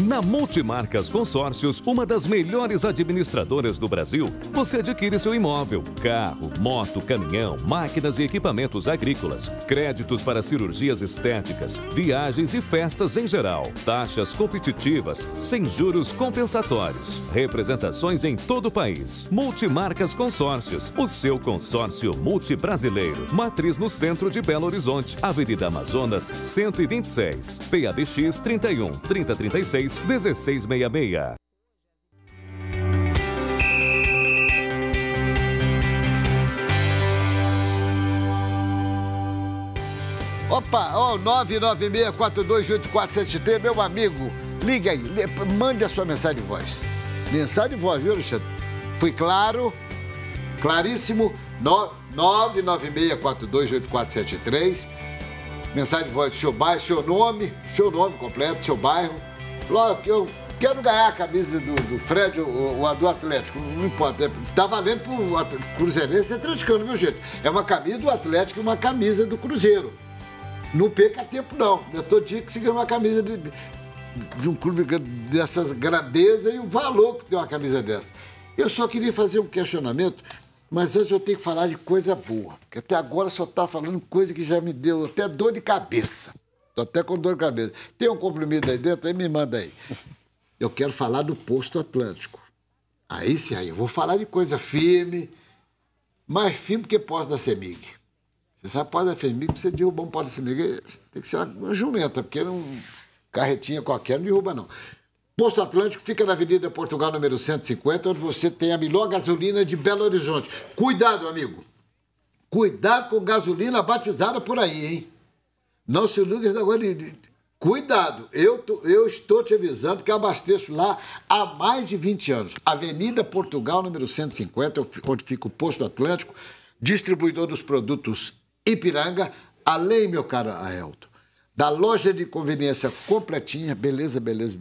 Na Multimarcas Consórcios, uma das melhores administradoras do Brasil, você adquire seu imóvel, carro, moto, caminhão, máquinas e equipamentos agrícolas, créditos para cirurgias estéticas, viagens e festas em geral, taxas competitivas, sem juros compensatórios, representações em todo o país. Multimarcas Consórcios, o seu consórcio multibrasileiro. Matriz no centro de Belo Horizonte, Avenida Amazonas, 126, PABX 31 3036 1666. Opa, ó, 996428473, meu amigo, liga aí, mande a sua mensagem de voz. Mensagem de voz, viu, Alexandre? Foi claro, claríssimo, 996428473. Mensagem de voz do seu bairro, seu nome completo, seu bairro. Logo, eu quero ganhar a camisa do Fred ou a do Atlético, não importa. Tá valendo pro Cruzeirense e atleticano, viu, gente? É uma camisa do Atlético e uma camisa do Cruzeiro. Não perca tempo, não. Eu todo dia que você ganha uma camisa de um clube dessas grandezas e o valor que tem uma camisa dessa. Eu só queria fazer um questionamento, mas antes eu tenho que falar de coisa boa. Porque até agora só tá falando coisa que já me deu até dor de cabeça. Tô até com dor de cabeça. Tem um comprimido aí dentro? Aí me manda aí. Eu quero falar do Posto Atlântico. Aí sim, aí eu vou falar de coisa firme, mais firme que posto da CEMIG. Você sabe, posto da CEMIG, pra você derrubar um posto da CEMIG, tem que ser uma jumenta, porque não carretinha qualquer não derruba, não. Posto Atlântico fica na Avenida Portugal, número 150, onde você tem a melhor gasolina de Belo Horizonte. Cuidado, amigo. Cuidado com gasolina batizada por aí, hein? Não se ilude agora. Cuidado. Eu estou te avisando que eu abasteço lá há mais de 20 anos. Avenida Portugal, número 150, onde fica o Posto Atlântico, distribuidor dos produtos Ipiranga, além, meu caro Aelton, da loja de conveniência completinha, beleza,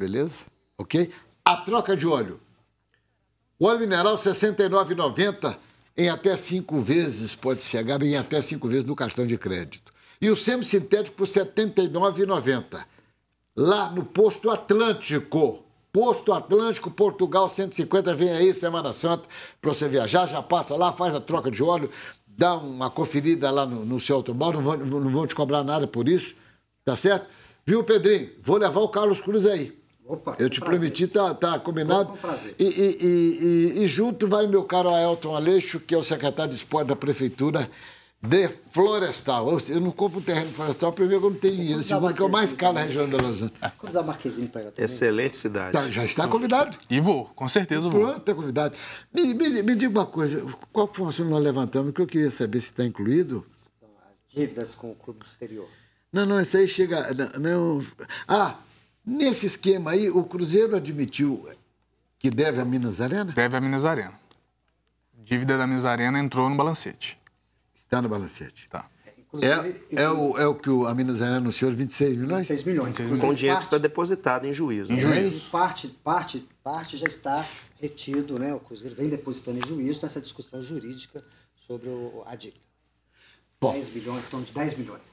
ok? A troca de óleo. O óleo mineral, R$ 69,90 em até 5 vezes, pode chegar em até 5 vezes no cartão de crédito. E o semissintético por R$ 79,90. Lá no Posto Atlântico. Posto Atlântico, Portugal 150, vem aí, Semana Santa, para você viajar, já passa lá, faz a troca de óleo, dá uma conferida lá no seu automóvel, não vão te cobrar nada por isso, tá certo? Viu, Pedrinho? Vou levar o Carlos Cruz aí. Opa, eu te prometi, tá combinado. Com prazer. E junto vai meu caro Aelton Aleixo, que é o secretário de esporte da Prefeitura de Florestal. Eu não compro terreno florestal, primeiro que eu não tenho dinheiro, segundo que é o mais caro na região da Los Angeles. Quando dá Marquezinho para ela também. Excelente cidade. Já está convidado. E vou, com certeza vou. Pronto, está convidado. Me diga uma coisa, qual foi o assunto que nós levantamos, que eu queria saber se está incluído? São as dívidas com o clube do exterior. Não, isso aí chega... Não. Nesse esquema aí, o Cruzeiro admitiu que deve a Minas Arena? Deve a Minas Arena. Dívida da Minas Arena entrou no balancete. Está no balancete. Tá. É o que a Minas Arena anunciou, 26 milhões? 26 milhões. Com o dinheiro que está depositado em juízo. Parte já está retido, né? O Cruzeiro vem depositando em juízo nessa discussão jurídica sobre a dívida. Bom, 10 milhões, em torno de 10 milhões.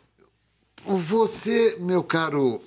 Você, meu caro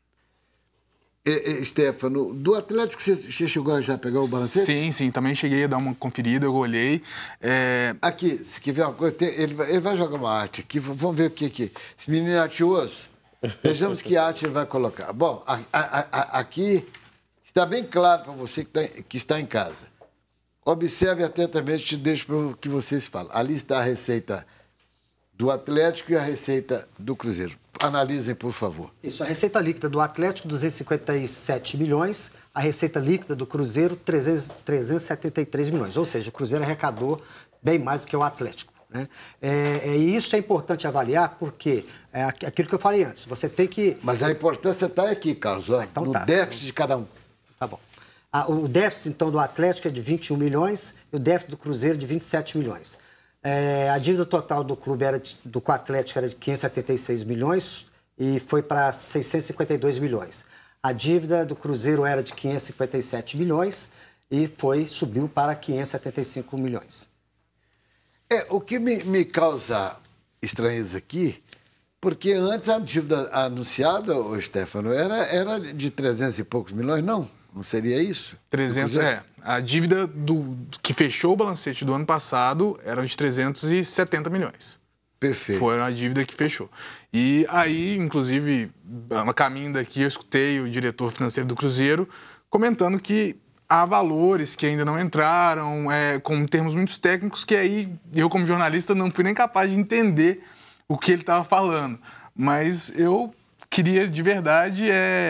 Stefano, do Atlético você chegou a já pegar o balancete? Sim, também cheguei a dar uma conferida, eu olhei. Aqui, se quer ver uma coisa, ele vai jogar uma arte aqui, vamos ver o que. Esse menino é artioso, vejamos que arte ele vai colocar. Bom, aqui está bem claro para você que está em casa. Observe atentamente, deixo para o que vocês falam. Ali está a receita do Atlético e a receita do Cruzeiro. Analisem, por favor. Isso, a receita líquida do Atlético, 257 milhões, a receita líquida do Cruzeiro, 373 milhões. Ou seja, o Cruzeiro arrecadou bem mais do que o Atlético, né? E isso é importante avaliar porque é aquilo que eu falei antes, você tem que... Mas a importância está aqui, Carlos, então, no déficit de cada um. Tá bom. O déficit, então, do Atlético é de 21 milhões e o déficit do Cruzeiro de 27 milhões. A dívida total do clube do Atlético era de 576 milhões e foi para 652 milhões. A dívida do Cruzeiro era de 557 milhões e subiu para 575 milhões. O que me causa estranheza aqui Porque antes a dívida anunciada, ô Stefano, era de 300 e poucos milhões, não? Não seria isso? 300, a dívida que fechou o balancete do ano passado era de 370 milhões. Perfeito. Foi a dívida que fechou. E aí, inclusive, a caminho daqui, eu escutei o diretor financeiro do Cruzeiro comentando que há valores que ainda não entraram, com termos muito técnicos, que aí eu, como jornalista, não fui nem capaz de entender o que ele estava falando. Mas eu queria, de verdade,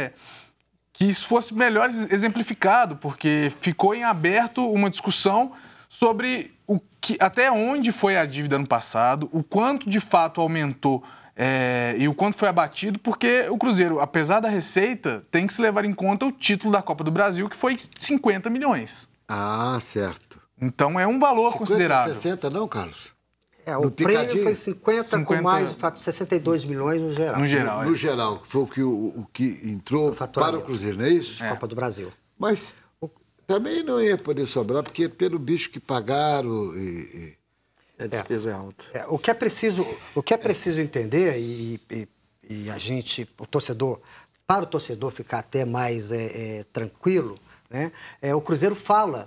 que isso fosse melhor exemplificado, porque ficou em aberto uma discussão sobre até onde foi a dívida no passado, o quanto de fato aumentou e o quanto foi abatido, porque o Cruzeiro, apesar da receita, tem que se levar em conta o título da Copa do Brasil, que foi 50 milhões. Ah, certo. Então é um valor 50, considerável. 60 não, Carlos? O prêmio foi 50 com mais o fato de 62 milhões no geral. No geral, No geral, foi o que entrou para o Cruzeiro, não é isso? Copa do Brasil. Mas também não ia poder sobrar, porque pelo bicho que pagaram A despesa é alta. O que é preciso entender, e a gente, para o torcedor ficar até mais tranquilo, né? O Cruzeiro fala...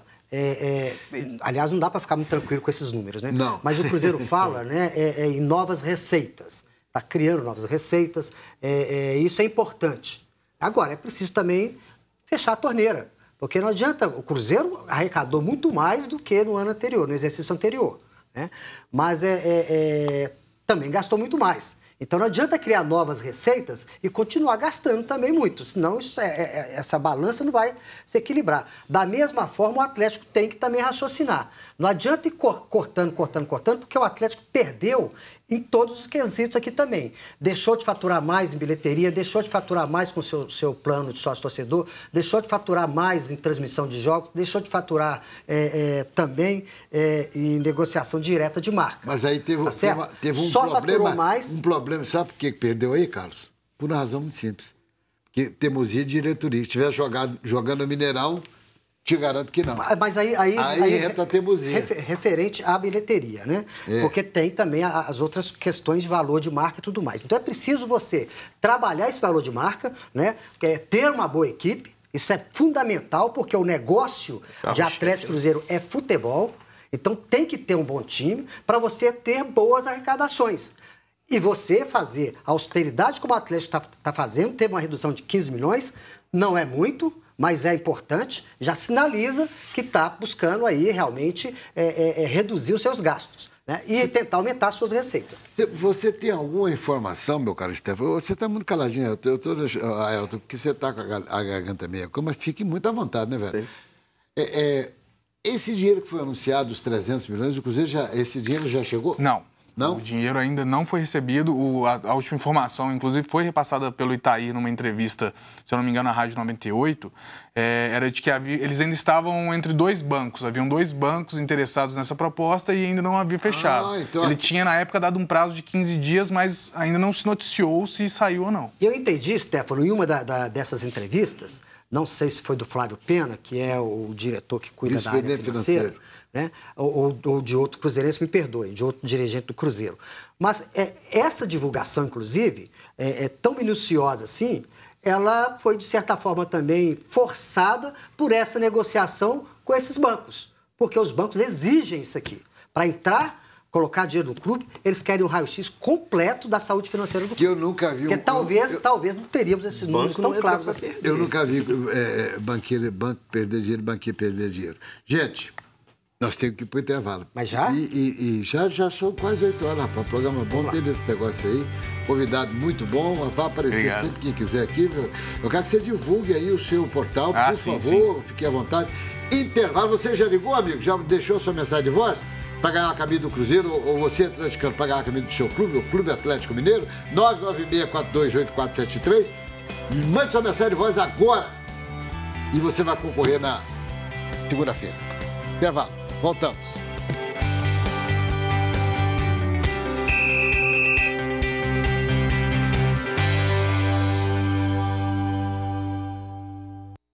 aliás, não dá para ficar muito tranquilo com esses números, né? Não. Mas o Cruzeiro fala, né, em novas receitas. Está criando novas receitas. Isso é importante. Agora, é preciso também fechar a torneira. Porque não adianta... O Cruzeiro arrecadou muito mais do que no ano anterior, no exercício anterior, né? Mas também gastou muito mais. Então não adianta criar novas receitas e continuar gastando também muito, senão essa balança não vai se equilibrar. Da mesma forma, o Atlético tem que também raciocinar. Não adianta ir cortando, porque o Atlético perdeu em todos os quesitos aqui também. Deixou de faturar mais em bilheteria, deixou de faturar mais com o seu plano de sócio-torcedor, deixou de faturar mais em transmissão de jogos, deixou de faturar também em negociação direta de marca. Mas aí teve um Só problema. Faturou mais. Um problema, sabe por que perdeu aí, Carlos? Por uma razão muito simples. Porque teimosia de diretoria. Se tivesse jogando no Mineirão, te garanto que não. Mas aí entra a teimosia. Referente à bilheteria, né? Porque tem também as outras questões de valor de marca e tudo mais. Então é preciso você trabalhar esse valor de marca, né? Ter uma boa equipe. Isso é fundamental, porque o negócio de Atlético Cruzeiro é futebol. Então tem que ter um bom time para você ter boas arrecadações. E você fazer a austeridade como o Atlético está fazendo, teve uma redução de 15 milhões, não é muito, mas é importante, já sinaliza que está buscando aí realmente reduzir os seus gastos, né? E tentar aumentar as suas receitas. Você tem alguma informação, meu caro Stefano? Você está muito caladinho, Ailton, porque você está com a garganta meio, mas fique muito à vontade, né, velho? Esse dinheiro que foi anunciado, os 300 milhões, do Cruzeiro, esse dinheiro já chegou? Não. Não? O dinheiro ainda não foi recebido. A última informação, inclusive, foi repassada pelo Itair numa entrevista, se eu não me engano, na Rádio 98, era de que eles ainda estavam entre dois bancos. Haviam dois bancos interessados nessa proposta e ainda não havia fechado. Então... Ele tinha, na época, dado um prazo de 15 dias, mas ainda não se noticiou se saiu ou não. Eu entendi, Stefano, em uma dessas entrevistas, não sei se foi do Flávio Pena, que é o diretor que cuida da área financeira, né? Ou de outro cruzeirense, me perdoe, de outro dirigente do Cruzeiro. Mas essa divulgação, inclusive, tão minuciosa assim, ela foi, de certa forma, também forçada por essa negociação com esses bancos. Porque os bancos exigem isso aqui. Para entrar, colocar dinheiro no clube, eles querem um raio-x completo da saúde financeira do clube. Que eu nunca vi... Porque talvez não teríamos esses números tão claros assim. Eu nunca vi banco perder dinheiro, banqueiro perder dinheiro. Gente... Nós temos que ir para o intervalo. Mas já? E já são quase 8 horas, rapaz. Programa bom, tem desse negócio aí. Convidado muito bom. Vai aparecer Obrigado. Sempre quem quiser aqui. Eu quero que você divulgue aí o seu portal, por favor. Sim. Fique à vontade. Intervalo. Você já ligou, amigo? Já deixou sua mensagem de voz? Para ganhar a camisa do Cruzeiro, ou você, atleticano, para ganhar a camisa do seu clube, o Clube Atlético Mineiro, 996428473. Mande sua mensagem de voz agora. E você vai concorrer na segunda-feira. Intervalo. Voltamos.